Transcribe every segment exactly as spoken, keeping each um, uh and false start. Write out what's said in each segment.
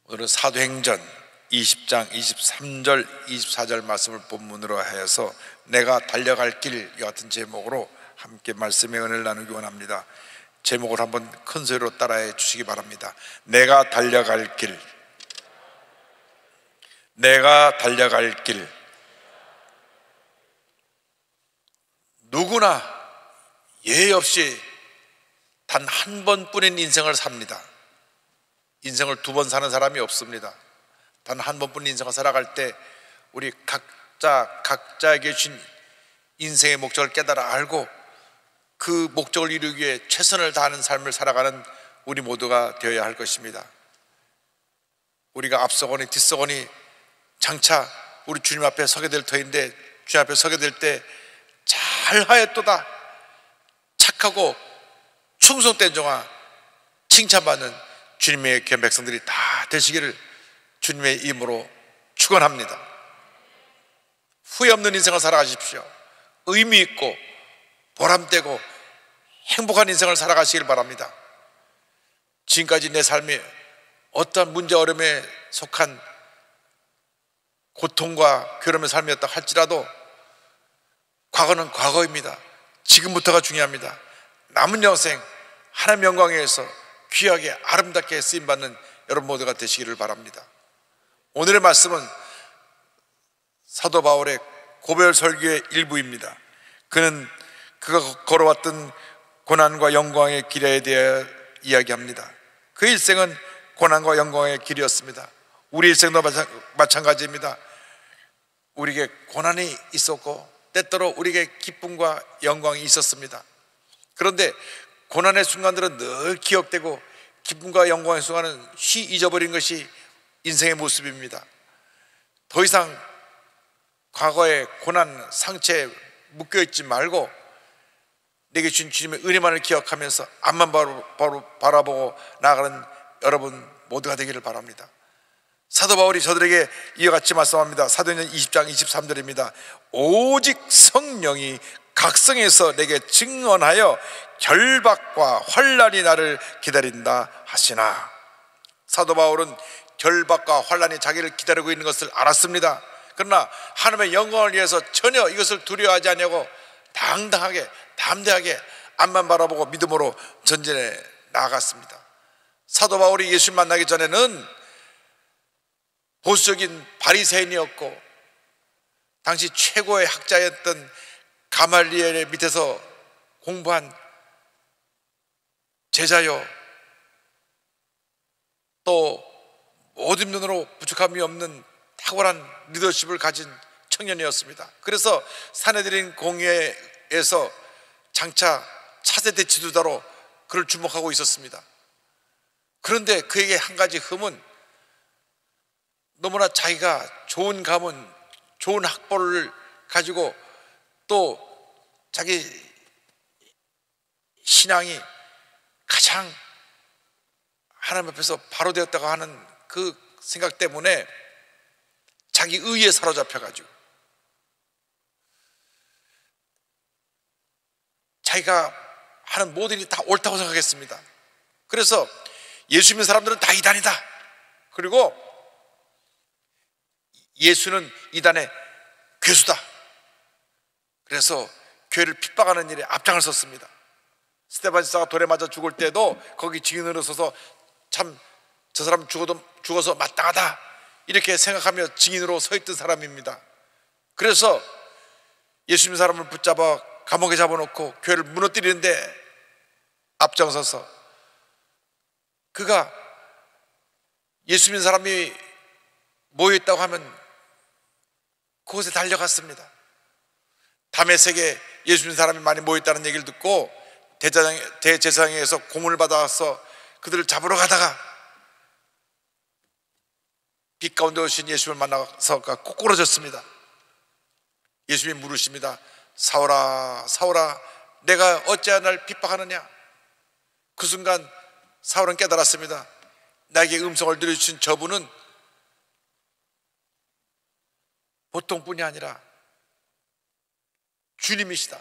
오늘은 사도행전 이십 장 이십삼 절 이십사 절 말씀을 본문으로 하여서 내가 달려갈 길 같은 제목으로 함께 말씀의 은혜를 나누기 원합니다. 제목을 한번 큰 소리로 따라해 주시기 바랍니다. 내가 달려갈 길, 내가 달려갈 길. 누구나 예의 없이 단 한 번뿐인 인생을 삽니다. 인생을 두 번 사는 사람이 없습니다. 단 한 번뿐인 인생을 살아갈 때 우리 각자 각자에게 주신 인생의 목적을 깨달아 알고 그 목적을 이루기 위해 최선을 다하는 삶을 살아가는 우리 모두가 되어야 할 것입니다. 우리가 앞서거니 뒤서거니 장차 우리 주님 앞에 서게 될 터인데, 주님 앞에 서게 될 때 잘하였도다, 착하고 충성된 종아, 칭찬받는 주님의 귀한 백성들이 다 되시기를 주님의 이름으로 축원합니다. 후회 없는 인생을 살아가십시오. 의미 있고 보람되고 행복한 인생을 살아가시길 바랍니다. 지금까지 내 삶이 어떠한 문제 어려움에 속한 고통과 괴로움의 삶이었다 할지라도 과거는 과거입니다. 지금부터가 중요합니다. 남은 영생 하나님의 영광에 의해서 귀하게 아름답게 쓰임받는 여러분 모두가 되시기를 바랍니다. 오늘의 말씀은 사도 바울의 고별 설교의 일부입니다. 그는 그가 걸어왔던 고난과 영광의 길에 대해 이야기합니다. 그 일생은 고난과 영광의 길이었습니다. 우리 일생도 마찬가지입니다. 우리에게 고난이 있었고 때때로 우리에게 기쁨과 영광이 있었습니다. 그런데 고난의 순간들은 늘 기억되고 기쁨과 영광의 순간은 쉬 잊어버린 것이 인생의 모습입니다. 더 이상 과거의 고난 상처에 묶여있지 말고 내게 주신 주님의 은혜만을 기억하면서 앞만 바로, 바로 바라보고 나아가는 여러분 모두가 되기를 바랍니다. 사도 바울이 저들에게 이와 같이 말씀합니다. 사도행전 이십 장 이십삼 절입니다. 오직 성령이 각성해서 내게 증언하여 결박과 환난이 나를 기다린다 하시나. 사도 바울은 결박과 환난이 자기를 기다리고 있는 것을 알았습니다. 그러나 하나님의 영광을 위해서 전혀 이것을 두려워하지 않냐고 당당하게 담대하게 앞만 바라보고 믿음으로 전진해 나아갔습니다. 사도 바울이 예수 만나기 전에는 보수적인 바리새인이었고 당시 최고의 학자였던 가말리엘의 밑에서 공부한 제자요, 또 모든 면으로 부족함이 없는 탁월한 리더십을 가진 청년이었습니다. 그래서 사내들인 공회에서 장차 차세대 지도자로 그를 주목하고 있었습니다. 그런데 그에게 한 가지 흠은 너무나 자기가 좋은 가문, 좋은 학벌을 가지고 또 자기 신앙이 가장 하나님 앞에서 바로 되었다고 하는 그 생각 때문에 자기 의에 사로잡혀가지고 자기가 하는 모든 일이 다 옳다고 생각했습니다. 그래서 예수 믿는 사람들은 다 이단이다, 그리고 예수는 이단의 괴수다, 그래서 교회를 핍박하는 일에 앞장을 섰습니다. 스데반 지사가 돌에 맞아 죽을 때도 거기 증인으로 서서 참 저 사람 죽어도 죽어서 마땅하다 이렇게 생각하며 증인으로 서 있던 사람입니다. 그래서 예수 믿는 사람을 붙잡아 감옥에 잡아놓고 교회를 무너뜨리는데 앞장서서 그가 예수 믿는 사람이 모여있다고 하면 그곳에 달려갔습니다. 다메섹에 예수 믿는 사람이 많이 모여있다는 얘기를 듣고 대제사장에서 고문을 받아서 그들을 잡으러 가다가 빛 가운데 오신 예수를 만나서 꼬꾸러졌습니다. 예수님이 물으십니다. 사울아, 사울아, 내가 어찌하여 날 핍박하느냐? 그 순간 사울은 깨달았습니다. 나에게 음성을 들려주신 저분은 보통뿐이 아니라 주님이시다.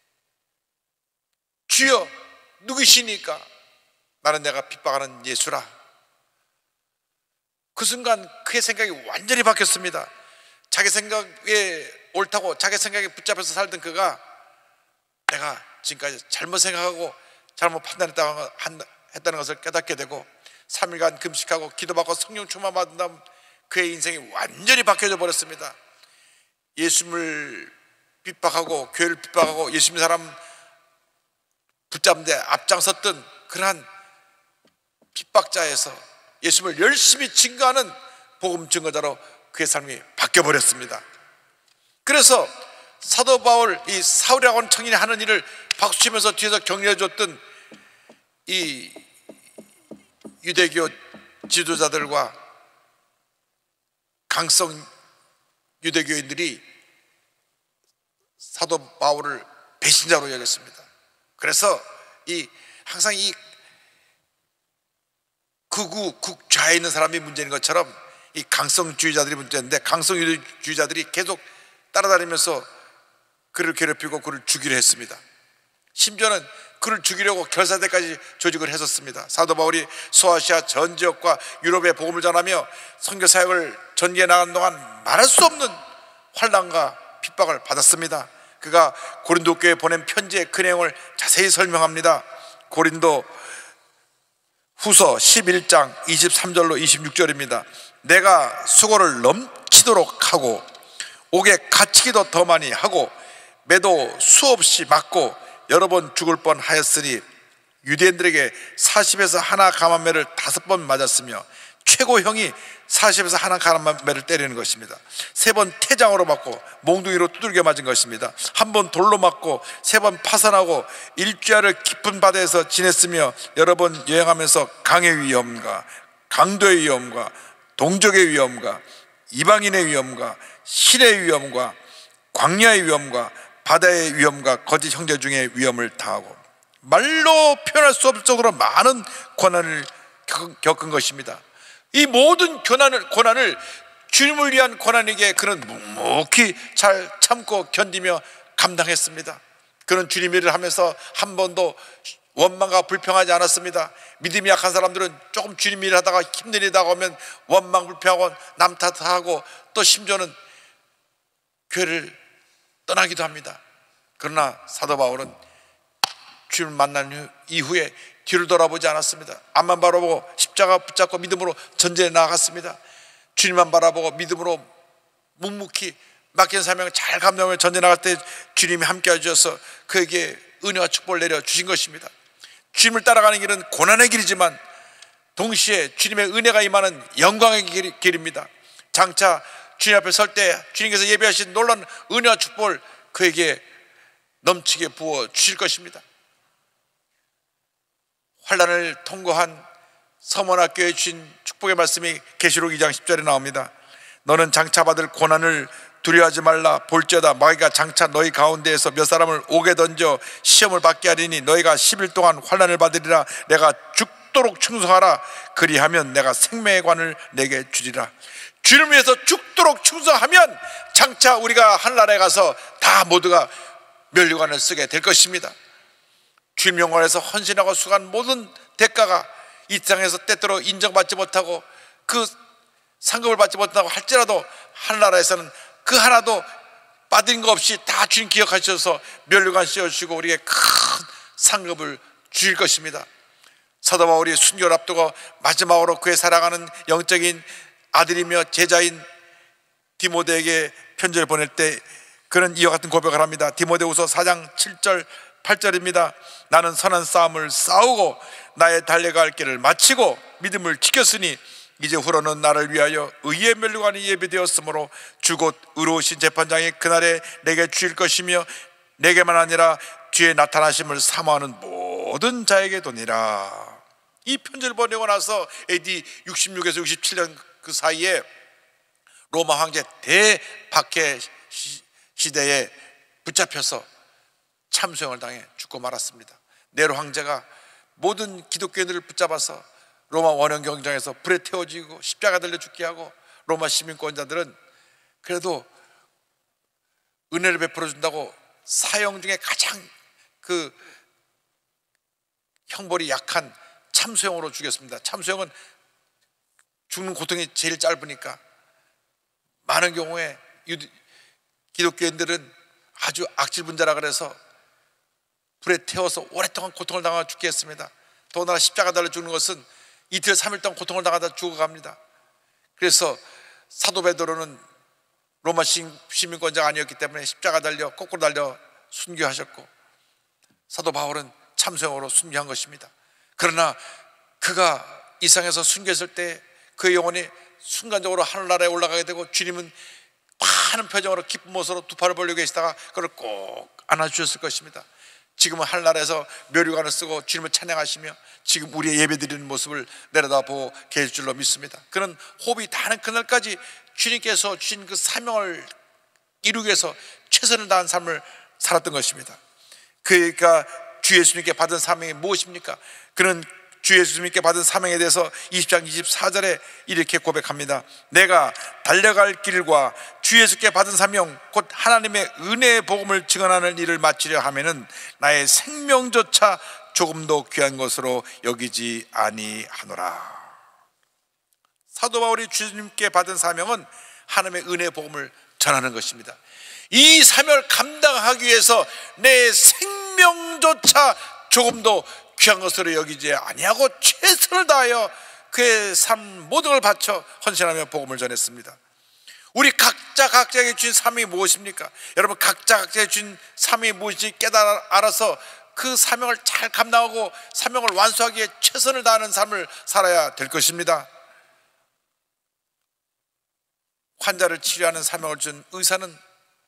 주여, 누구시니까? 나는 내가 핍박하는 예수라. 그 순간 그의 생각이 완전히 바뀌었습니다. 자기 생각에 옳다고 자기 생각에 붙잡혀서 살던 그가 내가 지금까지 잘못 생각하고 잘못 판단했다는 했다는 것을 깨닫게 되고 삼 일간 금식하고 기도받고 성령 충만 받은 다음 그의 인생이 완전히 바뀌어져 버렸습니다. 예수님을 핍박하고 교회를 핍박하고 예수 믿는 사람 붙잡는 데 앞장섰던 그러한 핍박자에서 예수님을 열심히 증거하는 복음 증거자로 그의 삶이 바뀌어버렸습니다. 그래서 사도 바울, 이 사울이라고 하는 청년이 하는 일을 박수치면서 뒤에서 격려해 줬던 이 유대교 지도자들과 강성 유대교인들이 사도 바울을 배신자로 여겼습니다. 그래서 이 항상 이 극우, 극좌에 있는 사람이 문제인 것처럼 이 강성주의자들이 문제인데, 강성주의자들이 계속 따라다니면서 그를 괴롭히고 그를 죽이려 했습니다. 심지어는 그를 죽이려고 결사대까지 조직을 했었습니다. 사도 바울이 소아시아 전 지역과 유럽에 복음을 전하며 선교 사역을 전개해 나가는 동안 말할 수 없는 환난과 핍박을 받았습니다. 그가 고린도 교회에 보낸 편지의 그 내용을 자세히 설명합니다. 고린도 후서 십일 장 이십삼 절로 이십육 절입니다. 내가 수고를 넘치도록 하고 옥에 갇히기도 더 많이 하고 매도 수없이 맞고 여러 번 죽을 뻔하였으니 유대인들에게 사십에서 하나 감한매를 다섯 번 맞았으며 최고형이 사십에서 하나 감한매를 때리는 것입니다. 세 번 태장으로 맞고 몽둥이로 두들겨 맞은 것입니다. 한 번 돌로 맞고 세 번 파선하고 일주야를 깊은 바다에서 지냈으며 여러 번 여행하면서 강의 위험과 강도의 위험과 동족의 위험과 이방인의 위험과 신의 위험과 광야의 위험과 바다의 위험과 거짓 형제 중의 위험을 당하고 말로 표현할 수 없을 정도로 많은 고난을 겪은 것입니다. 이 모든 고난을, 고난을 주님을 위한 고난에게 그는 묵묵히 잘 참고 견디며 감당했습니다. 그는 주님 일을 하면서 한 번도 원망과 불평하지 않았습니다. 믿음이 약한 사람들은 조금 주님 일을 하다가 힘든 일이 다가오면 원망 불평하고 남 탓하고 또 심지어는 교회를 떠나기도 합니다. 그러나 사도 바울은 주님을 만난 이후에 뒤를 돌아보지 않았습니다. 앞만 바라보고 십자가 붙잡고 믿음으로 전쟁에 나아갔습니다. 주님만 바라보고 믿음으로 묵묵히 맡긴 사명을 잘 감당하며 전쟁에 나갈 때 주님이 함께 해주셔서 그에게 은혜와 축복을 내려 주신 것입니다. 주님을 따라가는 길은 고난의 길이지만 동시에 주님의 은혜가 임하는 영광의 길, 길입니다. 장차 주님 앞에 설 때 주님께서 예배하신 놀라운 은혜와 축복을 그에게 넘치게 부어 주실 것입니다. 환난을 통과한 서문학교에 주신 축복의 말씀이 계시록 이 장 십 절에 나옵니다. 너는 장차 받을 고난을 두려워하지 말라. 볼지어다 마귀가 장차 너희 가운데에서 몇 사람을 옥에 던져 시험을 받게 하리니 너희가 십 일 동안 환난을 받으리라. 내가 죽도록 충성하라. 그리하면 내가 생명의 관을 내게 주리라. 주를 위해서 죽도록 충성하면 장차 우리가 하늘나라에 가서 다 모두가 면류관을 쓰게 될 것입니다. 주님 영광에서 헌신하고 수고한 모든 대가가 이 땅에서 때때로 인정받지 못하고 그 상급을 받지 못하고 할지라도 하늘나라에서는 그 하나도 빠진 거 없이 다 주님 기억하셔서 면류관 씌워주시고 우리에게 큰 상급을 주실 것입니다. 사도 바울이 순교를 앞두고 마지막으로 그의 사랑하는 영적인 아들이며 제자인 디모데에게 편지를 보낼 때 그는 이와 같은 고백을 합니다. 디모데후서 사 장 칠 절 팔 절입니다. 나는 선한 싸움을 싸우고 나의 달려갈 길을 마치고 믿음을 지켰으니 이제 후로는 나를 위하여 의의 면류관이 예비되었으므로 주 곧 의로우신 재판장이 그날에 내게 주실 것이며 내게만 아니라 주의 나타나심을 사모하는 모든 자에게 도니라. 이 편지를 보내고 나서 에이디 육십육에서 육십칠 년 그 사이에 로마 황제 대박해 시대에 붙잡혀서 참수형을 당해 죽고 말았습니다. 네로 황제가 모든 기독교인들을 붙잡아서 로마 원형 경장에서 불에 태워지고 십자가 달려 죽게 하고 로마 시민권자들은 그래도 은혜를 베풀어 준다고 사형 중에 가장 그 형벌이 약한 참수형으로 죽였습니다. 참수형은 죽는 고통이 제일 짧으니까 많은 경우에 유대, 기독교인들은 아주 악질분자라 그래서 불에 태워서 오랫동안 고통을 당하고 죽게 했습니다. 더군다나 십자가 달려 죽는 것은 이틀 삼일 동안 고통을 당하다 죽어갑니다. 그래서 사도 베드로는 로마 시민권자가 아니었기 때문에 십자가 달려 거꾸로 달려 순교하셨고, 사도 바울은 참수형으로 순교한 것입니다. 그러나 그가 이 세상에서 순교했을 때 그의 영혼이 순간적으로 하늘나라에 올라가게 되고, 주님은 많은 표정으로 기쁜 모습으로 두 팔을 벌리고 계시다가 그를 꼭 안아주셨을 것입니다. 지금은 하늘나라에서 묘류관을 쓰고 주님을 찬양하시며 지금 우리의 예배드리는 모습을 내려다보고 계실 줄로 믿습니다. 그런 호흡이 다하는 그날까지 주님께서 주신 그 사명을 이루기 위해서 최선을 다한 삶을 살았던 것입니다. 그러니까 주 예수님께 받은 사명이 무엇입니까? 그는 주 예수님께 받은 사명에 대해서 이십 장 이십사 절에 이렇게 고백합니다. 내가 달려갈 길과 주 예수께 받은 사명 곧 하나님의 은혜의 복음을 증언하는 일을 마치려 하면은 나의 생명조차 조금도 귀한 것으로 여기지 아니하노라. 사도 바울이 주님께 받은 사명은 하나님의 은혜의 복음을 전하는 것입니다. 이 사명을 감당하기 위해서 내 생명조차 조금도 귀한 것으로 여기지 아니하고 최선을 다하여 그의 삶 모든 걸 바쳐 헌신하며 복음을 전했습니다. 우리 각자 각자에게 주신 사명이 무엇입니까? 여러분, 각자 각자에게 주신 사명이 무엇인지 깨달아 알아서 그 사명을 잘 감당하고 사명을 완수하기 위해 최선을 다하는 삶을 살아야 될 것입니다. 환자를 치료하는 사명을 준 의사는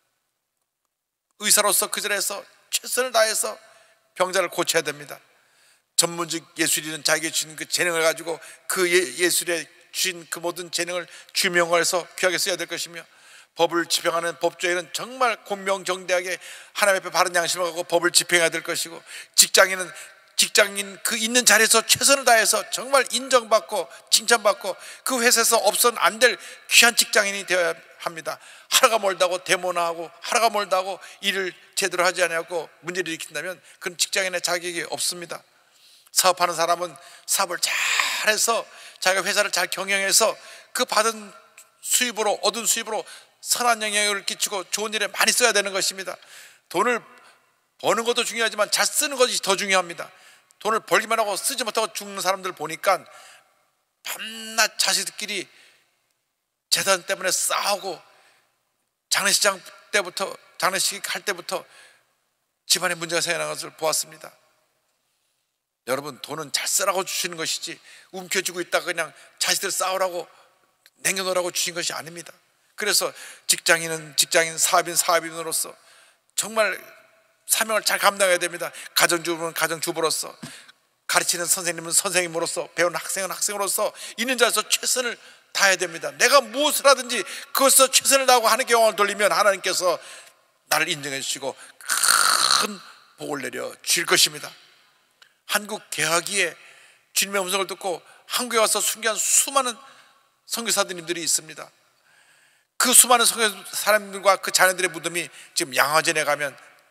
의사로서 그 자리에서 최선을 다해서 병자를 고쳐야 됩니다. 전문직 예술인은 자기에게 주신 그 재능을 가지고 그 예, 예술에 주신 그 모든 재능을 주명해서 귀하게 써야 될 것이며, 법을 집행하는 법조인은 정말 공명정대하게 하나님 앞에 바른 양심을 갖고 법을 집행해야 될 것이고, 직장인은 직장인 그 있는 자리에서 최선을 다해서 정말 인정받고 칭찬받고 그 회사에서 없어는 안 될 귀한 직장인이 되어야 합니다. 하루가 멀다고 데모나 하고 하루가 멀다고 일을 제대로 하지 않고 문제를 일으킨다면 그런 직장인의 자격이 없습니다. 사업하는 사람은 사업을 잘해서 자기가 회사를 잘 경영해서 그 받은 수입으로 얻은 수입으로 선한 영향을 끼치고 좋은 일에 많이 써야 되는 것입니다. 돈을 버는 것도 중요하지만 잘 쓰는 것이 더 중요합니다. 돈을 벌기만 하고 쓰지 못하고 죽는 사람들 보니까 밤낮 자식들끼리 재산 때문에 싸우고 장례식장 때부터 장례식 할 때부터 집안에 문제가 생겨나는 것을 보았습니다. 여러분, 돈은 잘 쓰라고 주시는 것이지 움켜쥐고 있다가 그냥 자식들 싸우라고 남겨놓으라고 주신 것이 아닙니다. 그래서 직장인은 직장인, 사업인 사업인으로서 정말 사명을 잘 감당해야 됩니다. 가정주부는 가정주부로서, 가르치는 선생님은 선생님으로서, 배우는 학생은 학생으로서 있는 자리에서 최선을 다해야 됩니다. 내가 무엇을 하든지 그것에서 최선을 다하고 하는 경험을 돌리면 하나님께서 나를 인정해 주시고 큰 복을 내려 주실 것입니다. 한국 개화기에 주님의 음성을 듣고 한국에 와서 순교한 수많은 선교사님들이 있습니다. 그 수많은 선교 사람들과 그 자녀들의 무덤이 지금 양화전에 가면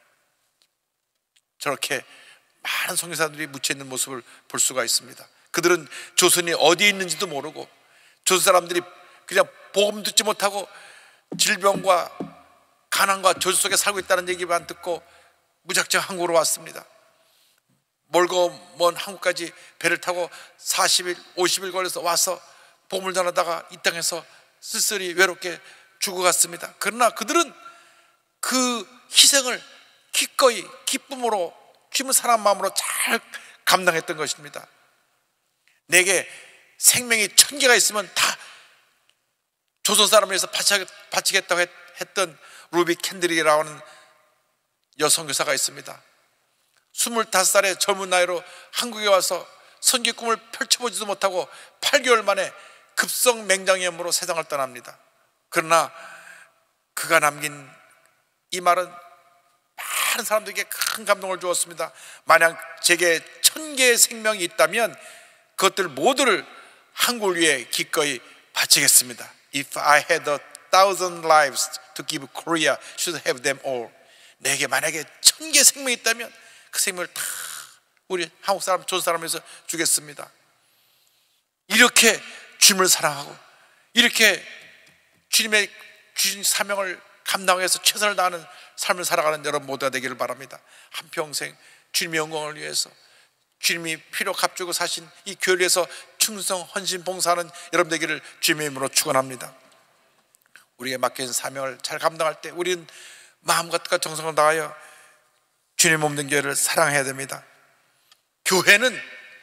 저렇게 많은 선교사들이 묻혀있는 모습을 볼 수가 있습니다. 그들은 조선이 어디에 있는지도 모르고 조선 사람들이 그냥 복음 듣지 못하고 질병과 가난과 저주 속에 살고 있다는 얘기만 듣고 무작정 한국으로 왔습니다. 멀고 먼 한국까지 배를 타고 사십 일, 오십 일 걸려서 와서 복음을 전하다가 이 땅에서 쓸쓸히 외롭게 죽어갔습니다. 그러나 그들은 그 희생을 기꺼이 기쁨으로 주님을 사랑하는 마음으로 잘 감당했던 것입니다. 내게 생명이 천 개가 있으면 다 조선 사람을 위해서 바치겠다고 했던 루비 캔들이라고 하는 여성교사가 있습니다. 스물다섯 살의 젊은 나이로 한국에 와서 선교 꿈을 펼쳐보지도 못하고 팔 개월 만에 급성 맹장염으로 세상을 떠납니다. 그러나 그가 남긴 이 말은 많은 사람들에게 큰 감동을 주었습니다. 만약 제게 천 개의 생명이 있다면 그것들 모두를 한국을 위해 기꺼이 바치겠습니다. If I had a thousand lives to give Korea, should have them all. 내게 만약에 천 개의 생명이 있다면 그 생명을 다 우리 한국 사람, 조선 사람에서 주겠습니다. 이렇게 주님을 사랑하고 이렇게 주님의 주신 사명을 감당하기 위해서 최선을 다하는 삶을 살아가는 여러분 모두가 되기를 바랍니다. 한평생 주님의 영광을 위해서 주님이 피로 값주고 사신 이 교회를 위해서 충성 헌신 봉사하는 여러분 되기를 주님의 이름으로 축원합니다. 우리에게 맡겨진 사명을 잘 감당할 때 우리는 마음과 뜻과 정성을 다하여 주님 몸된 교회를 사랑해야 됩니다. 교회는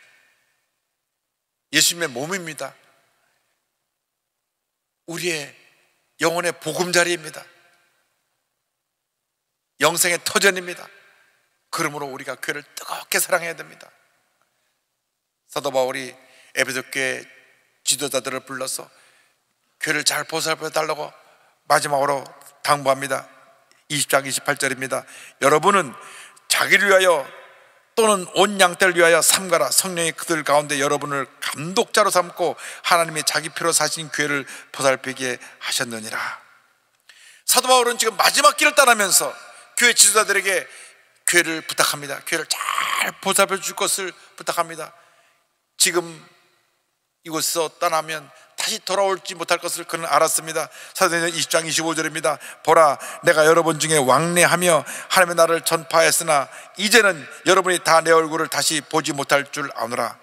예수님의 몸입니다. 우리의 영혼의 보금자리입니다. 영생의 터전입니다. 그러므로 우리가 교회를 뜨겁게 사랑해야 됩니다. 사도 바울이 에베소 교회 지도자들을 불러서 교회를 잘 보살펴 달라고 마지막으로 당부합니다. 이십 장 이십팔 절입니다. 여러분은 자기를 위하여 또는 온 양떼를 위하여 삼가라. 성령이 그들 가운데 여러분을 감독자로 삼고 하나님이 자기 피로 사신 교회를 보살피게 하셨느니라. 사도 바울은 지금 마지막 길을 따라면서 교회 지도자들에게 교회를 부탁합니다. 교회를 잘 보살펴 줄 것을 부탁합니다. 지금 이곳에서 떠나면 다시 돌아올지 못할 것을 그는 알았습니다. 사도행전 이십 장 이십오 절입니다. 보라, 내가 여러분 중에 왕래하며 하나님의 나라를 전파했으나 이제는 여러분이 다 내 얼굴을 다시 보지 못할 줄 아노라.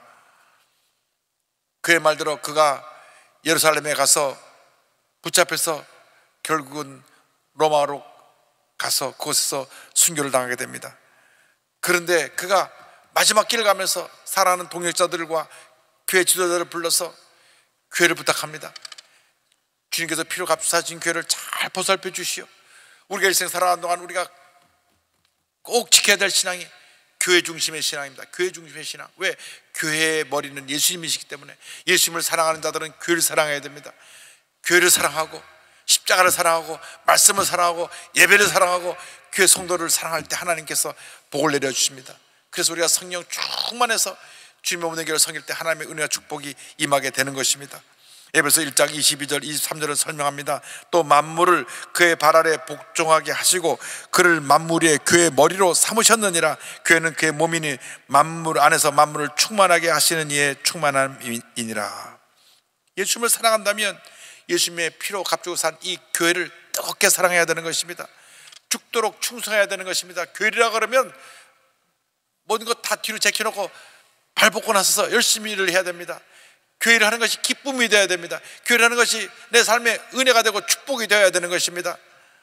그의 말대로 그가 예루살렘에 가서 붙잡혀서 결국은 로마로 가서 그곳에서 순교를 당하게 됩니다. 그런데 그가 마지막 길을 가면서 사랑하는 동역자들과 교회 지도자들을 불러서 교회를 부탁합니다. 주님께서 피로 값주신 교회를 잘 보살펴 주시오. 우리가 일생 살아가는 동안 우리가 꼭 지켜야 될 신앙이 교회 중심의 신앙입니다. 교회 중심의 신앙. 왜? 교회의 머리는 예수님이시기 때문에 예수님을 사랑하는 자들은 교회를 사랑해야 됩니다. 교회를 사랑하고 십자가를 사랑하고 말씀을 사랑하고 예배를 사랑하고 교회 성도를 사랑할 때 하나님께서 복을 내려주십니다. 그래서 우리가 성령 충만해서 주님의 몸된 교회를 섬길 때 하나님의 은혜와 축복이 임하게 되는 것입니다. 에베소 일 장 이십이 절 이십삼 절을 설명합니다. 또 만물을 그의 발 아래 복종하게 하시고 그를 만물 위에 그의 머리로 삼으셨느니라. 교회는 그의 몸이니 만물 안에서 만물을 충만하게 하시는 이의 충만함이니라. 예수님을 사랑한다면 예수님의 피로 값주고 산 이 교회를 뜨겁게 사랑해야 되는 것입니다. 죽도록 충성해야 되는 것입니다. 교회라 그러면 모든 것 다 뒤로 제껴놓고 발 벗고 나서서 열심히 일을 해야 됩니다. 교회를 하는 것이 기쁨이 되어야 됩니다. 교회를 하는 것이 내 삶의 은혜가 되고 축복이 되어야 되는 것입니다.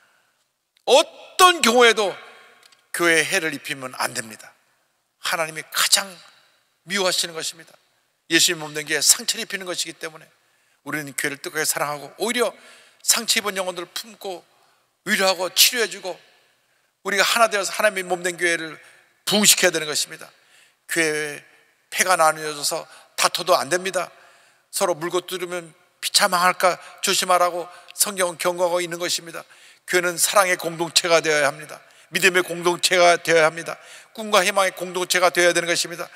어떤 경우에도 교회에 해를 입히면 안 됩니다. 하나님이 가장 미워하시는 것입니다. 예수님 몸된 게 상처를 입히는 것이기 때문에 우리는 교회를 뜨겁게 사랑하고 오히려 상처 입은 영혼들을 품고 위로하고 치료해주고 우리가 하나 되어서 하나님의 몸된 교회를 부흥시켜야 되는 것입니다. 교회에 패가 나뉘어져서 다퉈도 안 됩니다. 서로 물고 뜯으면 비참할까 조심하라고 성경은 경고하고 있는 것입니다. 교회는 사랑의 공동체가 되어야 합니다. 믿음의 공동체가 되어야 합니다. 꿈과 희망의 공동체가 되어야 되는 것입니다.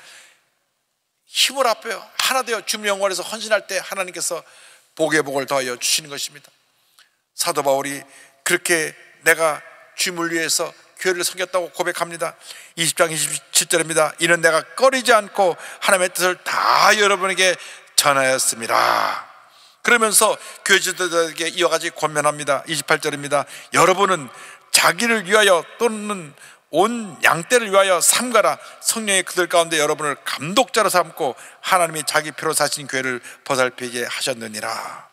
힘을 합해요. 하나 되어 주님의 영광에서 헌신할 때 하나님께서 복의 복을 더하여 주시는 것입니다. 사도 바울이 그렇게 내가 주님을 위해서 교회를 섬겼다고 고백합니다. 이십 장 이십칠 절입니다. 이는 내가 꺼리지 않고 하나님의 뜻을 다 여러분에게 전하였습니다. 그러면서 교회 지도자들에게 이와같이 권면합니다. 이십팔 절입니다. 여러분은 자기를 위하여 또는 온 양떼를 위하여 삼가라. 성령이 그들 가운데 여러분을 감독자로 삼고 하나님이 자기 피로 사신 교회를 보살피게 하셨느니라.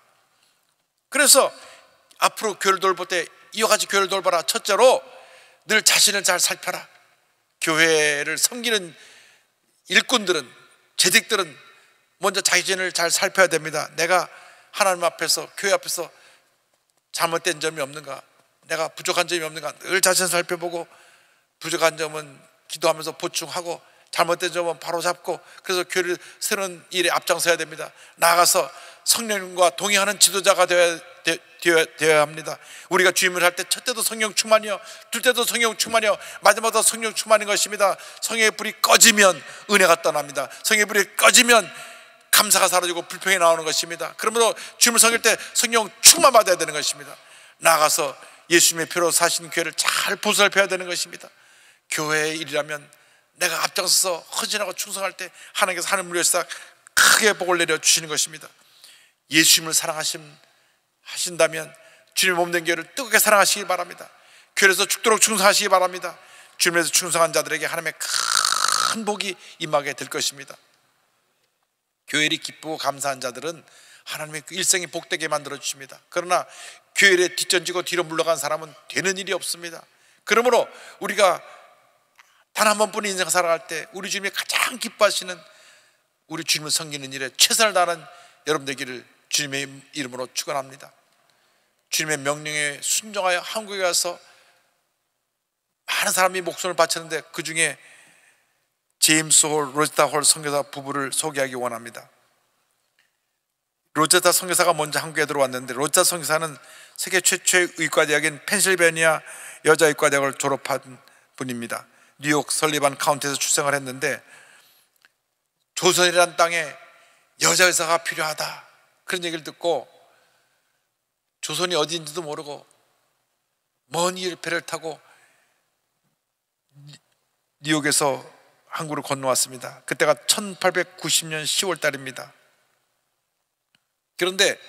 그래서 앞으로 교회를 돌볼 때 이와 같이 교회를 돌봐라. 첫째로 늘 자신을 잘 살펴라. 교회를 섬기는 일꾼들은, 재직들은 먼저 자신을 잘 살펴야 됩니다. 내가 하나님 앞에서, 교회 앞에서 잘못된 점이 없는가, 내가 부족한 점이 없는가 늘 자신을 살펴보고 부족한 점은 기도하면서 보충하고 잘못된 점은 바로 잡고 그래서 교회를 새로운 일에 앞장서야 됩니다. 나아가서 성령님과 동행하는 지도자가 되어야, 되, 되어야, 되어야 합니다. 우리가 주임을 할 때 첫째도 성령 충만이요, 둘째도 성령 충만이요, 마지막도 성령 충만인 것입니다. 성령의 불이 꺼지면 은혜가 떠납니다. 성령의 불이 꺼지면 감사가 사라지고 불평이 나오는 것입니다. 그러므로 주임을 섬길 때 성령 충만 받아야 되는 것입니다. 나아가서 예수님의 피로 사신 교회를 잘 보살펴야 되는 것입니다. 교회의 일이라면 내가 앞장서서 헌신하고 충성할 때 하나님께서 하늘 무리에서 크게 복을 내려 주시는 것입니다. 예수님을 사랑하신 하신다면 주님의 몸된 교회를 뜨겁게 사랑하시기 바랍니다. 교회에서 죽도록 충성하시기 바랍니다. 주님에서 충성한 자들에게 하나님의 큰 복이 임하게 될 것입니다. 교회를 기쁘고 감사한 자들은 하나님의 그 일생이 복되게 만들어 주십니다. 그러나 교회에 뒷전지고 뒤로 물러간 사람은 되는 일이 없습니다. 그러므로 우리가 단 한 번뿐인 인생 살아갈 때 우리 주님이 가장 기뻐하시는 우리 주님을 섬기는 일에 최선을 다하는 여러분 되기를 주님의 이름으로 축원합니다. 주님의 명령에 순종하여 한국에 와서 많은 사람이 목숨을 바쳤는데 그 중에 제임스 홀, 로제타 홀 선교사 부부를 소개하기 원합니다. 로제타 선교사가 먼저 한국에 들어왔는데, 로제타 선교사는 세계 최초의 의과대학인 펜실베니아 여자의과대학을 졸업한 분입니다. 뉴욕 설리반 카운티에서 출생을 했는데, 조선이라는 땅에 여자의사가 필요하다 그런 얘기를 듣고 조선이 어디인지도 모르고 먼 길 배를 타고 뉴욕에서 한국으로 건너왔습니다. 그때가 천팔백구십 년 시월 달입니다. 그런데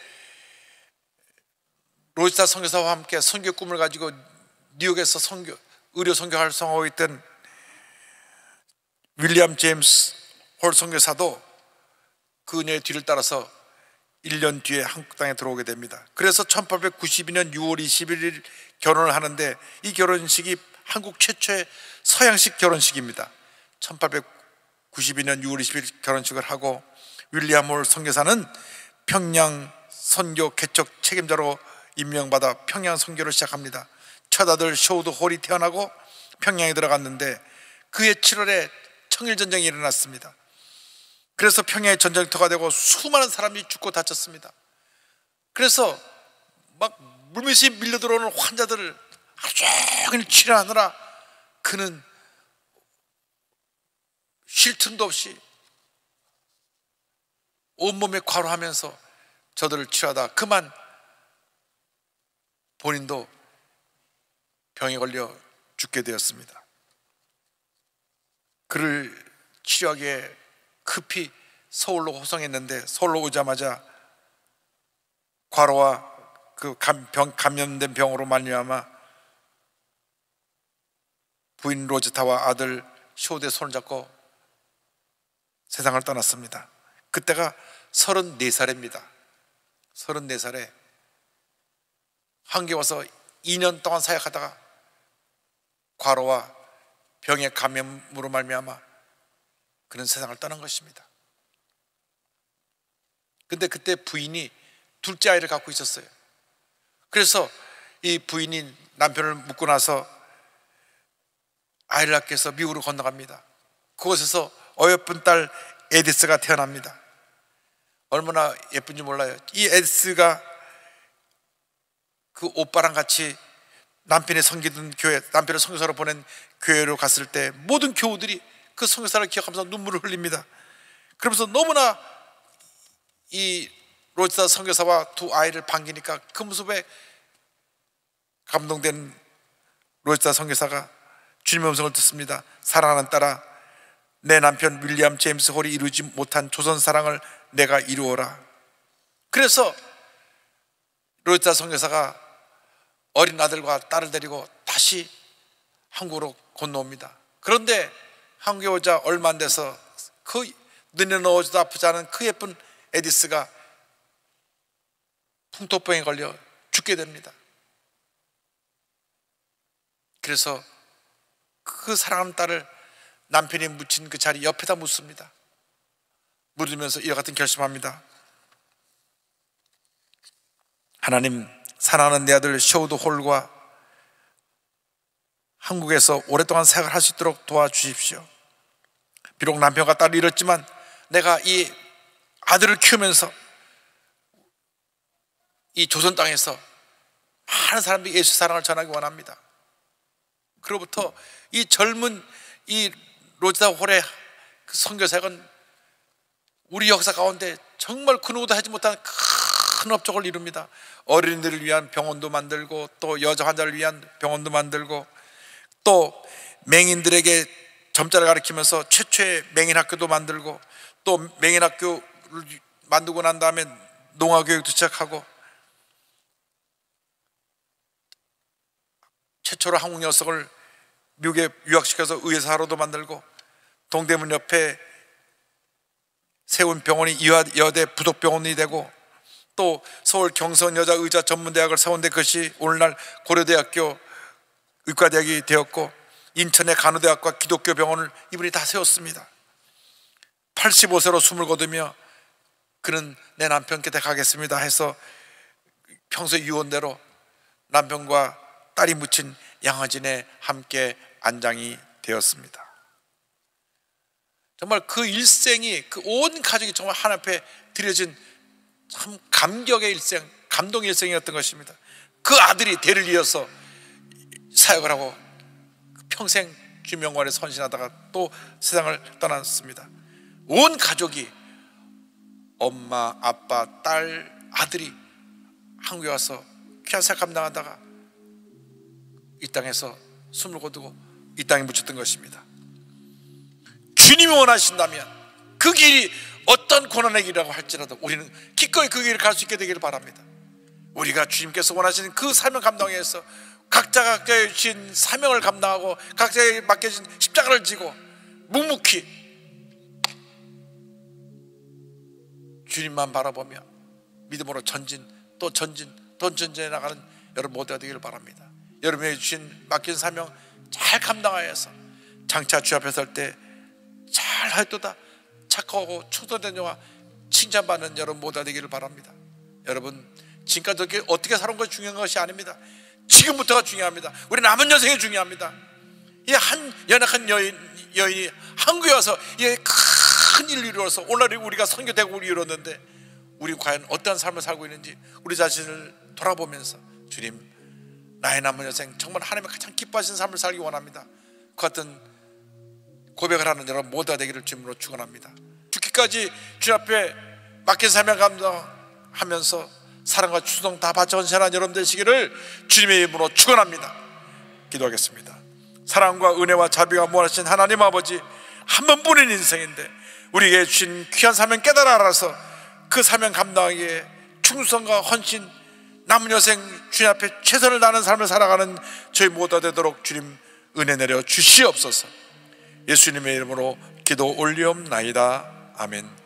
로제타 선교사와 함께 선교 꿈을 가지고 뉴욕에서 선교, 의료 선교 활성화하고 있던 윌리엄 제임스 홀 선교사도 그녀의 뒤를 따라서 일 년 뒤에 한국 땅에 들어오게 됩니다. 그래서 천팔백구십이 년 유월 이십일일 결혼을 하는데, 이 결혼식이 한국 최초의 서양식 결혼식입니다. 천팔백구십이 년 유월 이십일 결혼식을 하고 윌리엄 홀 선교사는 평양 선교 개척 책임자로 임명받아 평양 선교를 시작합니다. 첫 아들 쇼우드 홀이 태어나고 평양에 들어갔는데 그해 칠월에 청일전쟁이 일어났습니다. 그래서 평양의 전쟁터가 되고 수많은 사람이 죽고 다쳤습니다. 그래서 막 물밀듯이 밀려들어오는 환자들을 하루 종일 치료하느라 그는 쉴 틈도 없이 온몸에 과로하면서 저들을 치료하다 그만 본인도 병에 걸려 죽게 되었습니다. 그를 치료하기에 급히 서울로 호송했는데, 서울로 오자마자 과로와 그 병, 감염된 병으로 말미암아 부인 로제타와 아들 쇼우드의 손을 잡고 세상을 떠났습니다. 그때가 서른네 살입니다. 서른네 살에 한국에 와서 이 년 동안 사역하다가 과로와 병의 감염으로 말미암아 그런 세상을 떠난 것입니다. 근데 그때 부인이 둘째 아이를 갖고 있었어요. 그래서 이 부인이 남편을 묻고 나서 아이를 낳기 위해서 미국으로 건너갑니다. 그곳에서 어여쁜 딸 에디스가 태어납니다. 얼마나 예쁜지 몰라요. 이 에디스가 그 오빠랑 같이 남편이 섬기던 교회, 남편을 선교사로 보낸 교회로 갔을 때 모든 교우들이 그 선교사를 기억하면서 눈물을 흘립니다. 그러면서 너무나 이 로제타 선교사와 두 아이를 반기니까 그 모습에 감동된 로제타 선교사가 주님의 음성을 듣습니다. 사랑하는 딸아, 내 남편 윌리엄 제임스 홀이 이루지 못한 조선 사랑을 내가 이루어라. 그래서 로제타 선교사가 어린 아들과 딸을 데리고 다시 한국으로 건너옵니다. 그런데 한국에 오자 얼마 안 돼서 그 눈에 넣어지도 아프지 않은 그 예쁜 에디스가 풍토병에 걸려 죽게 됩니다. 그래서 그 사랑하는 딸을 남편이 묻힌 그 자리 옆에다 묻습니다. 묻으면서 이와 같은 결심합니다. 하나님, 사랑하는 내 아들 쇼우드 홀과 한국에서 오랫동안 생활을 할 수 있도록 도와주십시오. 비록 남편과 딸을 잃었지만 내가 이 아들을 키우면서 이 조선 땅에서 많은 사람들이 예수 사랑을 전하기 원합니다. 그로부터 이 젊은 이 로제타 홀의 그 선교사역은 우리 역사 가운데 정말 그 누구도 하지 못한 큰 업적을 이룹니다. 어린이들을 위한 병원도 만들고, 또 여자 환자를 위한 병원도 만들고, 또 맹인들에게 점자를 가르치면서 최초의 맹인학교도 만들고, 또 맹인학교를 만들고 난 다음에 농화교육도 시작하고 최초로 한국 녀석을 미국에 유학시켜서 의사로도 만들고 동대문 옆에 세운 병원이 여대 부독병원이 되고 또 서울 경선 여자의자 전문대학을 세운데 그것이 오늘날 고려대학교 의과대학이 되었고 인천의 간호대학과 기독교 병원을 이분이 다 세웠습니다. 팔십오 세로 숨을 거두며 그는 내 남편 곁에 가겠습니다 해서 평소 유언대로 남편과 딸이 묻힌 양화진에 함께 안장이 되었습니다. 정말 그 일생이, 그 온 가족이 정말 하나님 앞에 드려진 참 감격의 일생, 감동의 일생이었던 것입니다. 그 아들이 대를 이어서 사역을 하고 평생 주명관에 선신하다가 또 세상을 떠났습니다. 온 가족이, 엄마, 아빠, 딸, 아들이 한국에 와서 귀한 사역 감당하다가 이 땅에서 숨을 거두고 이 땅에 묻혔던 것입니다. 주님이 원하신다면 그 길이 어떤 고난의 길이라고 할지라도 우리는 기꺼이 그 길을 갈 수 있게 되기를 바랍니다. 우리가 주님께서 원하시는 그 사명 감당에 의해서 각자가 각자의 주신 사명을 감당하고 각자에게 맡겨진 십자가를 지고 묵묵히 주님만 바라보며 믿음으로 전진 또 전진 또 전진해 나가는 여러분 모두가 되기를 바랍니다. 여러분이 주신 맡긴 사명 잘 감당하여서 장차 주 앞에 설 때 잘 하였도다 착하고 충성된 자와 칭찬받는 여러분 모두가 되기를 바랍니다. 여러분 지금까지 어떻게 살아온 것이 중요한 것이 아닙니다. 지금부터가 중요합니다. 우리 남은 여생이 중요합니다. 이 한 연약한 여인, 여인이 한국에 와서 이 큰 일을 이루어서 오늘 우리가 선교대국을 이루었는데 우리 과연 어떠한 삶을 살고 있는지 우리 자신을 돌아보면서 주님 나의 남은 여생 정말 하나님의 가장 기뻐하시는 삶을 살기 원합니다. 그 같은 고백을 하는 여러분 모두가 되기를 주님으로 축원합니다. 죽기까지 주 앞에 맡긴 사명 감당하면서 사랑과 추성 다 바쳐 헌신하는 여러분 되시기를 주님의 이름으로 축원합니다. 기도하겠습니다. 사랑과 은혜와 자비가 무한하신 하나님 아버지, 한 번뿐인 인생인데 우리에게 주신 귀한 사명 깨달아 알아서 그 사명 감당하기에 충성과 헌신, 남은 여생 주님 앞에 최선을 다하는 삶을 살아가는 저희 모두가 되도록 주님 은혜 내려 주시옵소서. 예수님의 이름으로 기도 올리옵나이다. 아멘.